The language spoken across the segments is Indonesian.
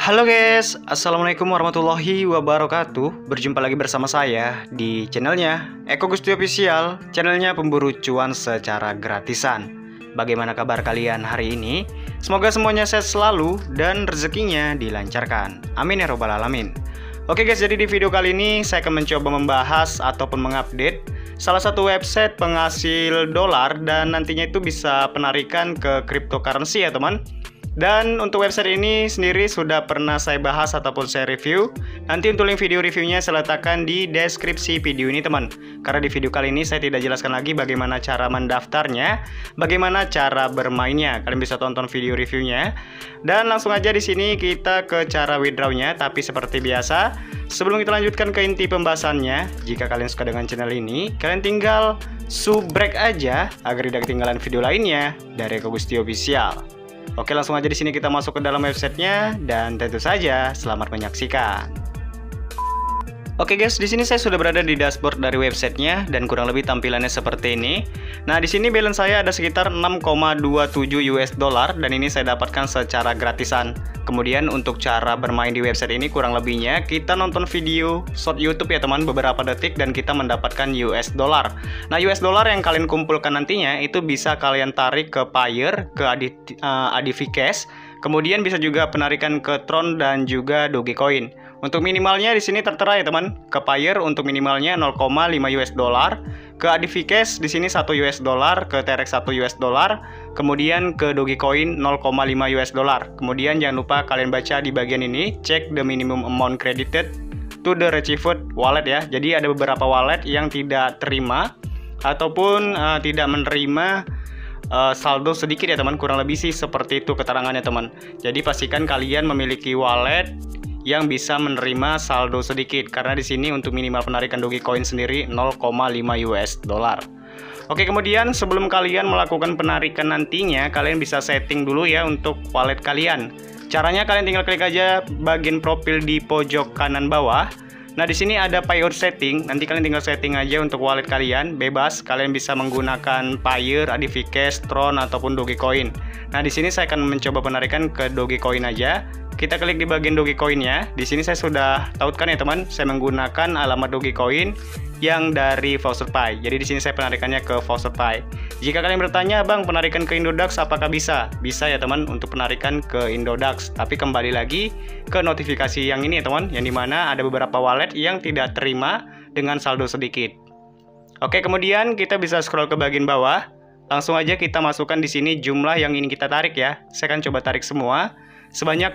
Halo guys, Assalamualaikum warahmatullahi wabarakatuh. Berjumpa lagi bersama saya di channelnya Eko Gusti Official, channelnya pemburu cuan secara gratisan. Bagaimana kabar kalian hari ini? Semoga semuanya sehat selalu dan rezekinya dilancarkan. Amin ya robbal alamin. Oke guys, jadi di video kali ini saya akan mencoba membahas ataupun mengupdate salah satu website penghasil dolar dan nantinya itu bisa penarikan ke cryptocurrency ya teman. Dan untuk website ini sendiri sudah pernah saya bahas ataupun saya review. Nanti untuk link video reviewnya saya letakkan di deskripsi video ini teman. Karena di video kali ini saya tidak jelaskan lagi bagaimana cara mendaftarnya, bagaimana cara bermainnya. Kalian bisa tonton video reviewnya. Dan langsung aja di sini kita ke cara withdrawnya. Tapi seperti biasa, sebelum kita lanjutkan ke inti pembahasannya, jika kalian suka dengan channel ini, kalian tinggal subrek aja agar tidak ketinggalan video lainnya dari Eko Gusti Official. Oke, langsung aja di sini kita masuk ke dalam websitenya dan tentu saja selamat menyaksikan. Oke guys, di sini saya sudah berada di dashboard dari websitenya dan kurang lebih tampilannya seperti ini. Nah, di sini balance saya ada sekitar 6,27 US dollar dan ini saya dapatkan secara gratisan. Kemudian untuk cara bermain di website ini kurang lebihnya kita nonton video short YouTube ya teman, beberapa detik dan kita mendapatkan US dollar. Nah, US dollar yang kalian kumpulkan nantinya itu bisa kalian tarik ke Payeer, ke ADV Cash, kemudian bisa juga penarikan ke Tron dan juga Dogecoin. Untuk minimalnya di sini tertera ya teman, ke Payeer untuk minimalnya 0,5 US dollar, ke ADV Cash di sini 1 US dollar, ke TRX 1 US dollar, kemudian ke Dogecoin 0,5 US dollar. Kemudian jangan lupa kalian baca di bagian ini, check the minimum amount credited to the received wallet ya. Jadi ada beberapa wallet yang tidak terima ataupun tidak menerima saldo sedikit ya teman, kurang lebih sih seperti itu keterangannya teman. Jadi pastikan kalian memiliki wallet yang bisa menerima saldo sedikit karena di sini untuk minimal penarikan Dogecoin sendiri 0,5 US dollar. Oke, kemudian sebelum kalian melakukan penarikan nantinya, kalian bisa setting dulu ya untuk wallet kalian. Caranya kalian tinggal klik aja bagian profil di pojok kanan bawah. Nah, di sini ada payout setting. Nanti kalian tinggal setting aja untuk wallet kalian, bebas. Kalian bisa menggunakan Payeer, ADV Cash, Tron ataupun Dogecoin. Nah, di sini saya akan mencoba penarikan ke Dogecoin aja. Kita klik di bagian Dogecoin-nya. Di sini saya sudah tautkan ya teman, saya menggunakan alamat Dogecoin yang dari VoucherPay. Jadi di sini saya penarikannya ke VoucherPay. Jika kalian bertanya, "Bang, penarikan ke Indodax apakah bisa?" Bisa ya teman untuk penarikan ke Indodax. Tapi kembali lagi ke notifikasi yang ini ya teman, yang dimana ada beberapa wallet yang tidak terima dengan saldo sedikit. Oke, kemudian kita bisa scroll ke bagian bawah. Langsung aja kita masukkan di sini jumlah yang ingin kita tarik ya. Saya akan coba tarik semua. Sebanyak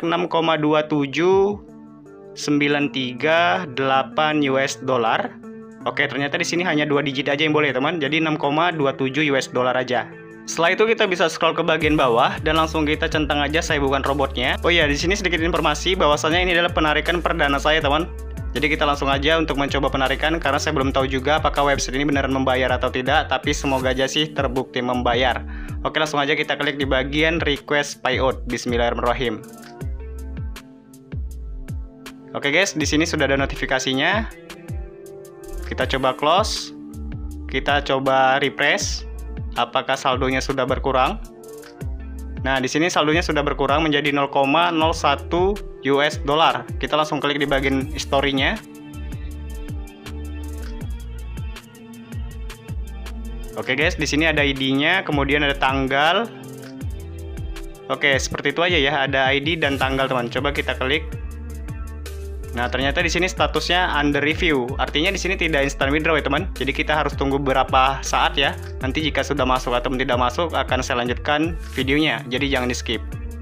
6,27938 US dollar. Oke, ternyata di sini hanya 2 digit aja yang boleh teman. Jadi 6,27 US dollar aja. Setelah itu kita bisa scroll ke bagian bawah dan langsung kita centang aja saya bukan robotnya. Oh iya, di sini sedikit informasi bahwasanya ini adalah penarikan perdana saya teman. Jadi kita langsung aja untuk mencoba penarikan karena saya belum tahu juga apakah website ini beneran membayar atau tidak, tapi semoga aja sih terbukti membayar. Oke, langsung aja kita klik di bagian request payout. Bismillahirrahmanirrahim. Oke guys, di sini sudah ada notifikasinya. Kita coba close. Kita coba refresh. Apakah saldonya sudah berkurang? Nah, di sini saldonya sudah berkurang menjadi 0,01 US dollar. Kita langsung klik di bagian history-nya. Oke guys, di sini ada ID-nya, kemudian ada tanggal. Oke, seperti itu aja ya, ada ID dan tanggal teman. Coba kita klik. Nah, ternyata di sini statusnya under review. Artinya di sini tidak instant withdraw ya teman. Jadi kita harus tunggu beberapa saat ya. Nanti jika sudah masuk atau tidak masuk akan saya lanjutkan videonya. Jadi jangan di-skip.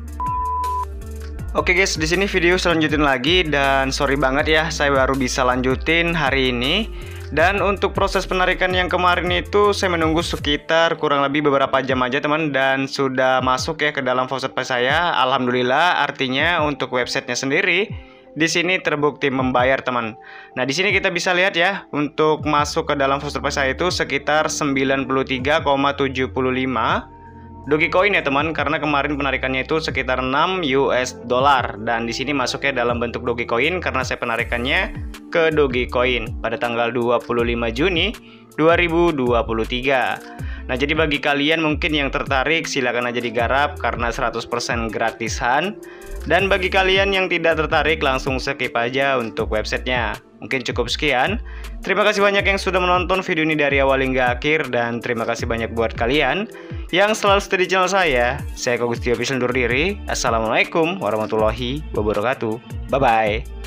Oke guys, di sini video saya lanjutin lagi dan sorry banget ya saya baru bisa lanjutin hari ini. Dan untuk proses penarikan yang kemarin itu saya menunggu sekitar kurang lebih beberapa jam aja teman dan sudah masuk ya ke dalam VoucherPay saya. Alhamdulillah, artinya untuk websitenya sendiri di sini terbukti membayar teman. Nah, di sini kita bisa lihat ya untuk masuk ke dalam VoucherPay saya itu sekitar 93,75 Dogecoin ya teman, karena kemarin penarikannya itu sekitar 6 US dollar dan di sini masuknya dalam bentuk Dogecoin karena saya penarikannya ke Dogecoin pada tanggal 25 Juni 2023. Nah, jadi bagi kalian mungkin yang tertarik, silakan aja digarap karena 100% gratisan. Dan bagi kalian yang tidak tertarik, langsung skip aja untuk websitenya. Mungkin cukup sekian. Terima kasih banyak yang sudah menonton video ini dari awal hingga akhir. Dan terima kasih banyak buat kalian yang selalu stay di channel saya. Saya Eko Gusti Official undur diri. Assalamualaikum warahmatullahi wabarakatuh. Bye-bye.